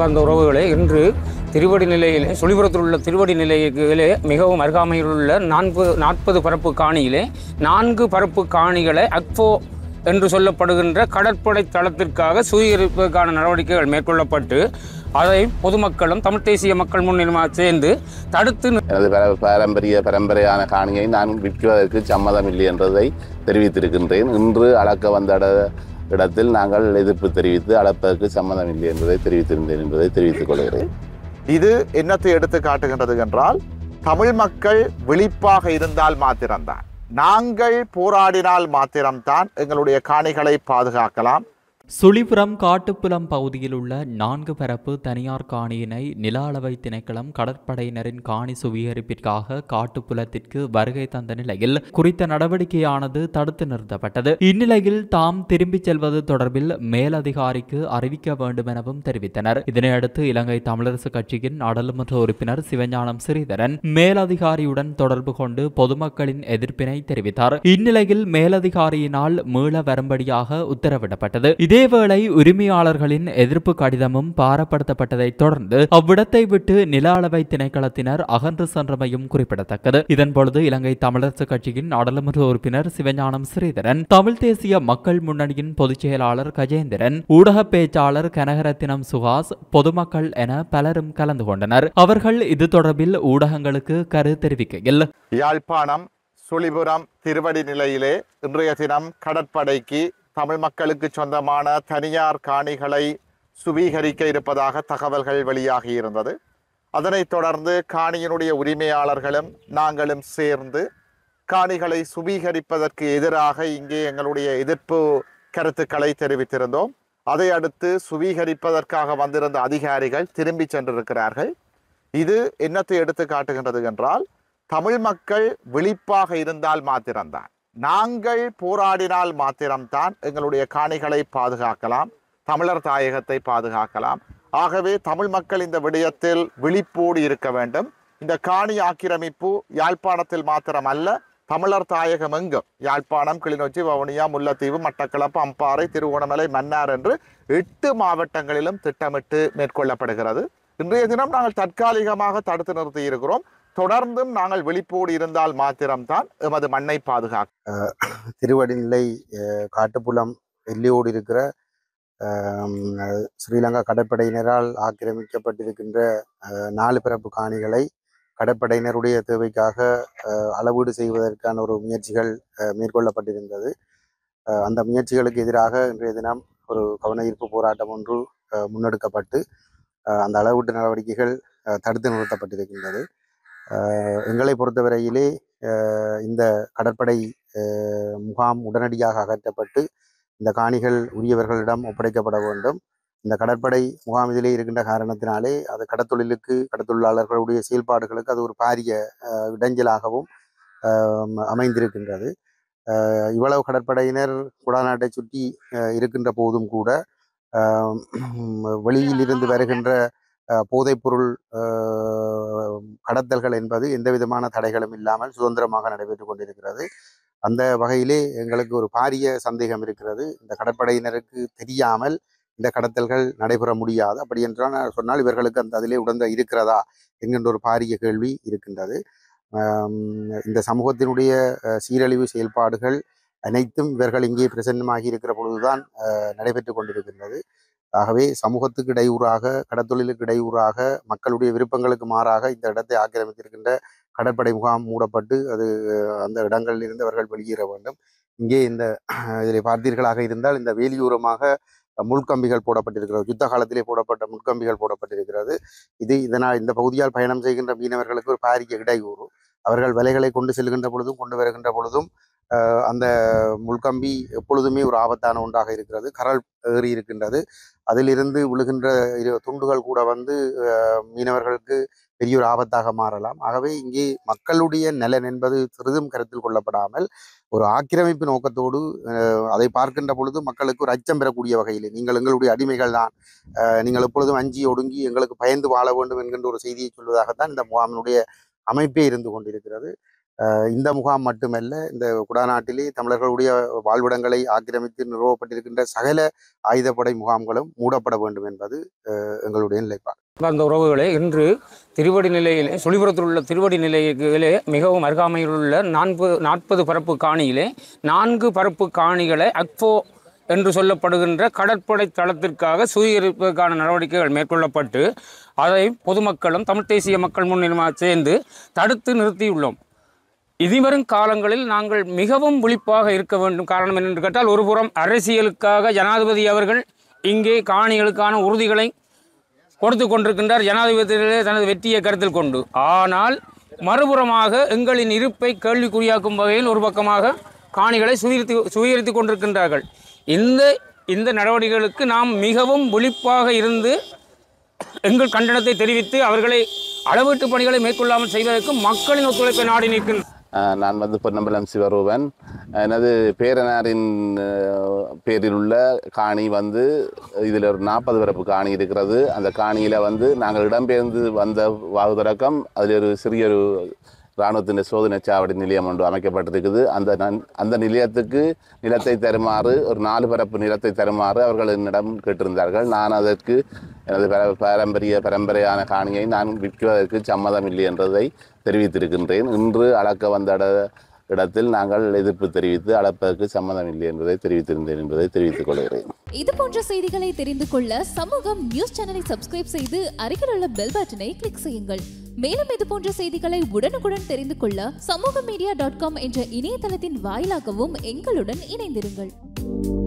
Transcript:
அன்பார்ந்த உறவுகளே, இன்று திருவடி நிலையிலே சுழிபுரத்தில் உள்ள திருவடி நிலையிலே மிகவும் அருகாமையில் உள்ள 40 பரப்பு காணியிலே 4 பரப்பு காணிகளை அக்ஃபோ என்று சொல்லப்படுகின்ற கடற்படை தளத்திற்காக சுவீகரிப்பதற்கான நடவடிக்கைகள் மேற்கொள்ளப்பட்டு அதை பொதுமக்களும் தமிழ் தேசிய மக்கள் முன்னணியுமாக சேர்ந்து தடுத்து எனது பரம்பரையான காணியை நான் விற்குவதற்கு சம்மதம் இல்லை என்றதை தெரிவித்திருக்கின்றேன். இன்று அளக்க வந்த இடத்தில் நாங்கள் எதிர்ப்பு தெரிவித்து அளப்பதற்கு சம்மதம் இல்லை என்பதை தெரிவித்திருந்தேன் என்பதை தெரிவித்துக் கொள்கிறேன். இது என்னத்தை எடுத்து காட்டுகின்றது என்றால், தமிழ் மக்கள் விழிப்பாக இருந்தால் மாத்திரம்தான், நாங்கள் போராடினால் மாத்திரம்தான் எங்களுடைய காணிகளை பாதுகாக்கலாம். சுழிபுரம் காட்டுப்புலம் பகுதியில் உள்ள 4 பரப்பு தனியார் காணியினை நில அளவை திணைக்களம் கடற்படையினரின் காணி சுவீகரிப்பிற்காக காட்டுப்புலத்திற்கு வருகை தந்த நிலையில் குறித்த நடவடிக்கையானது தடுத்து நிறுத்தப்பட்டது. இந்நிலையில் தாம் திரும்பிச் செல்வது தொடர்பில் மேலதிகாரிக்கு அறிவிக்க வேண்டும் எனவும் தெரிவித்தனர். இதனையடுத்து இலங்கை தமிழரசு கட்சியின் நாடாளுமன்ற உறுப்பினர் சிவஞானம் ஸ்ரீதரன் மேலதிகாரியுடன் தொடர்பு கொண்டு பொதுமக்களின் எதிர்ப்பினை தெரிவித்தார். இந்நிலையில் மேலதிகாரியினால் மீள வரும்படியாக உத்தரவிடப்பட்டது. இதேவேளை உரிமையாளர்களின் எதிர்ப்பு கடிதமும் பாரப்படுத்தப்பட்டதை தொடர்ந்து அவ்விடத்தை விட்டு நில அளவை திணைக்களத்தினர் அகன்று சென்றமையும் குறிப்பிடத்தக்கது. இதன்பொழுது இலங்கை தமிழரசு கட்சியின் நாடாளுமன்ற உறுப்பினர் சிவஞானம் ஸ்ரீதரன், தமிழ் தேசிய மக்கள் முன்னணியின் பொதுச் செயலாளர் கஜேந்திரன், ஊடக பேச்சாளர் கனகரத்தினம் சுஹாஸ், பொதுமக்கள் என பலரும் கலந்து கொண்டனர். அவர்கள் இது தொடர்பில் ஊடகங்களுக்கு கருத்து தெரிவிக்கையில், யாழ்ப்பாணம் சுழிபுரம் திருவடி நிலையிலே இன்றைய தினம் கடற்படைக்கு தமிழ் மக்களுக்கு சொந்தமான தனியார் காணிகளை சுவீகரிக்க இருப்பதாக தகவல்கள் வெளியாகி இருந்தது. அதனைத் தொடர்ந்து காணியினுடைய உரிமையாளர்களும் நாங்களும் சேர்ந்து காணிகளை சுவீகரிப்பதற்கு எதிராக இங்கே எங்களுடைய எதிர்ப்பு கருத்துக்களை தெரிவித்திருந்தோம். அதை அடுத்து சுவீகரிப்பதற்காக வந்திருந்த அதிகாரிகள் திரும்பி சென்றிருக்கிறார்கள். இது என்னத்தை எடுத்து காட்டுகின்றது என்றால், தமிழ் மக்கள் விழிப்பாக இருந்தால் மாத்திரம்தான், நாங்கள் போராடினால் மாத்திரம்தான் எங்களுடைய காணிகளை பாதுகாக்கலாம், தமிழர் தாயகத்தை பாதுகாக்கலாம். ஆகவே தமிழ் மக்கள் இந்த விடயத்தில் விழிப்போடு இருக்க வேண்டும். இந்த காணி ஆக்கிரமிப்பு யாழ்ப்பாணத்தில் மாத்திரம் அல்ல, தமிழர் தாயகம் எங்கும், யாழ்ப்பாணம், கிளிநொச்சி, வவுனியா, முல்லைத்தீவு, மட்டக்களப்பு, அம்பாறை, திருகோணமலை, மன்னார் என்று 8 மாவட்டங்களிலும் திட்டமிட்டு மேற்கொள்ளப்படுகிறது. இன்றைய தினம் நாங்கள் தற்காலிகமாக தடுத்து நிறுத்தி இருக்கிறோம். தொடர்ந்தும் நாங்கள் விழிப்போடு இருந்தால் மாத்திரம்தான் எமது மண்ணை பாதுகாக்க. திருவடிநிலை காட்டுப்புலம் எல்லையோடு இருக்கிற ஸ்ரீலங்கா கடற்படையினரால் ஆக்கிரமிக்கப்பட்டிருக்கின்ற 4 பரப்பு காணிகளை கடற்படையினருடைய தேவைக்காக அளவீடு செய்வதற்கான ஒரு முயற்சிகள் மேற்கொள்ளப்பட்டிருந்தது. அந்த முயற்சிகளுக்கு எதிராக இன்றைய தினம் ஒரு கவன ஈர்ப்பு போராட்டம் ஒன்று முன்னெடுக்கப்பட்டு அந்த அளவீட்டு நடவடிக்கைகள் தடுத்து நிறுத்தப்பட்டிருக்கின்றது. எங்களை பொறுத்தவரையிலே இந்த கடற்படை முகாம் உடனடியாக அகற்றப்பட்டு இந்த காணிகள் உரியவர்களிடம் ஒப்படைக்கப்பட வேண்டும். இந்த கடற்படை முகாம் இதிலே இருக்கின்ற காரணத்தினாலே அது கடத்தொழிலாளர்களுடைய செயல்பாடுகளுக்கு அது ஒரு பாரிய இடைஞ்சலாகவும் அமைந்திருக்கின்றது. இவ்வளவு கடற்படையினர் குடாநாட்டை சுற்றி இருக்கின்ற போதும் கூட வெளியிலிருந்து வருகின்ற போதைப்பொருள் கடத்தல்கள் என்பது எந்த விதமான தடைகளும் இல்லாமல் சுதந்திரமாக நடைபெற்று கொண்டிருக்கிறது. அந்த வகையிலே எங்களுக்கு ஒரு பாரிய சந்தேகம் இருக்கிறது. இந்த கடற்படையினருக்கு தெரியாமல் இந்த கடத்தல்கள் நடைபெற முடியாது. அப்படி என்றால் சொன்னால் இவர்களுக்கு அதிலே உடந்த இருக்கிறதா என்கின்ற ஒரு பாரிய கேள்வி இருக்கின்றது. இந்த சமூகத்தினுடைய சீரழிவு செயல்பாடுகள் அனைத்தும் இவர்கள் இங்கே பிரசன்னமாகி இருக்கிற பொழுதுதான் நடைபெற்று கொண்டிருக்கின்றது. ஆகவே சமூகத்துக்கு இடையூறாக, கடத்தொழிலுக்கு இடையூறாக, மக்களுடைய விருப்பங்களுக்கு மாறாக இந்த இடத்தை ஆக்கிரமித்திருக்கின்ற கடற்படை முகாம் மூடப்பட்டு அந்த இடங்களில் இருந்து அவர்கள் வெளியேற வேண்டும். இங்கே இதில் பார்த்தீர்களாக இருந்தால் இந்த வேலியூரமாக முள்கம்பிகள் போடப்பட்டிருக்கிறது. யுத்த காலத்திலே போடப்பட்ட முள்கம்பிகள் போடப்பட்டிருக்கிறது. இதனால் இந்த பகுதியால் பயணம் செய்கின்ற மீனவர்களுக்கு ஒரு பாரிய இடையூறு. அவர்கள் விலைகளை கொண்டு செல்கின்ற பொழுதும் கொண்டு வருகின்ற பொழுதும் அந்த முள்கம்பி எப்பொழுதுமே ஒரு ஆபத்தான ஒன்றாக இருக்கிறது. கரல் ஏறி இருக்கின்றது. அதிலிருந்து விழுகின்ற துண்டுகள் கூட மீனவர்களுக்கு பெரிய ஒரு ஆபத்தாக மாறலாம். ஆகவே இங்கே மக்களுடைய நலன் என்பது சிறிதும் கருத்தில் கொள்ளப்படாமல் ஒரு ஆக்கிரமிப்பு நோக்கத்தோடு அதை பார்க்கின்ற பொழுது மக்களுக்கு ஒரு அச்சம் பெறக்கூடிய வகையில், நீங்கள் எங்களுடைய அடிமைகள் தான், நீங்கள் எப்பொழுதும் அஞ்சி ஒடுங்கி எங்களுக்கு பயந்து வாழ வேண்டும் என்கின்ற ஒரு செய்தியை சொல்வதாகத்தான் இந்த முகாமினுடைய அமைப்பே இருந்து கொண்டிருக்கிறது. இந்த முகாம் மட்டுமல்ல, இந்த குடாநாட்டிலே தமிழர்களுடைய வாழ்விடங்களை ஆக்கிரமித்து நிறுவப்பட்டிருக்கின்ற சகல ஆயுதப்படை முகாம்களும் மூடப்பட வேண்டும் என்பது எங்களுடைய நிலைப்பாடு. அந்த உறவுகளே, இன்று திருவடி நிலையிலே சுழிபுரத்தில் உள்ள திருவடி நிலையிலே மிகவும் அருகாமையில் உள்ள 40 பரப்பு காணியிலே 4 பரப்பு காணிகளை அக்ஃபோ என்று சொல்லப்படுகின்ற கடற்படை தளத்திற்காக சுவீகரிப்பதற்கான நடவடிக்கைகள் மேற்கொள்ளப்பட்டு அதை பொதுமக்களும் தமிழ் தேசிய மக்கள் முன்னிலையாக சேர்ந்து தடுத்து நிறுத்தியுள்ளோம். இனிவரும் காலங்களில் நாங்கள் மிகவும் விழிப்பாக இருக்க வேண்டும். காரணம் என்னென்று கேட்டால், ஒருபுறம் அரசியலுக்காக ஜனாதிபதி அவர்கள் இங்கே காணிகளுக்கான உறுதிகளை கொடுத்து கொண்டிருக்கின்றார், ஜனாதிபதியிலே தனது வெற்றியை கருத்தில் கொண்டு. ஆனால் மறுபுறமாக எங்களின் இருப்பை கேள்விக்குறியாக்கும் வகையில் ஒரு பக்கமாக காணிகளை சுவீகரித்து கொண்டிருக்கின்றார்கள். இந்த நடவடிக்கைகளுக்கு நாம் மிகவும் விழிப்பாக இருந்து எங்கள் கண்டனத்தை தெரிவித்து அவர்களை அளவீட்டு பணிகளை மேற்கொள்ளாமல் செய்வதற்கு மக்களின் ஒத்துழைப்பை நாடி நிற்கின்றனர். நான் பொன்னம்பலம் சிவரூபன். எனது பேரனாரின் பேரில் உள்ள காணி இதில் ஒரு 40 பரப்பு காணி இருக்கிறது. அந்த காணியில் நாங்கள் இடம்பெயர்ந்து வந்த வாகுதரக்கம் அதில் ஒரு சிறிய இராணுவத்தின் சோதனை சாவடி நிலையம் ஒன்று அமைக்கப்பட்டிருக்குது. அந்த நிலத்தை தருமாறு ஒரு 4 பரப்பு நிலத்தை தருமாறு அவர்கள் என்னிடம் கேட்டிருந்தார்கள். நான் அதற்கு எனது பரம்பரையான காணியை நான் விற்குவதற்கு சம்மதம் இல்லை என்றதை தெரிவித்திருக்கின்றேன். இன்று அளக்க வந்த இடத்தில் நாங்கள் எதிர்ப்பு தெரிவித்து அளப்பதற்கு சம்மதம் இல்லை என்பதை தெரிவித்திருந்தேன் என்பதை தெரிவித்துக் கொள்கிறேன். இது போன்ற செய்திகளை தெரிந்து கொள்ள சமூகம் நியூஸ் சேனலை சப்ஸ்கிரைப் செய்து அருகில் உள்ள பெல் பட்டனை கிளிக் செய்யுங்கள். மேலும் இது போன்ற செய்திகளை உடனுக்குடன் தெரிந்து கொள்ள சமூகமீடியா.com என்ற இணையதளத்தின் வாயிலாகவும் எங்களுடன் இணைந்திருங்கள்.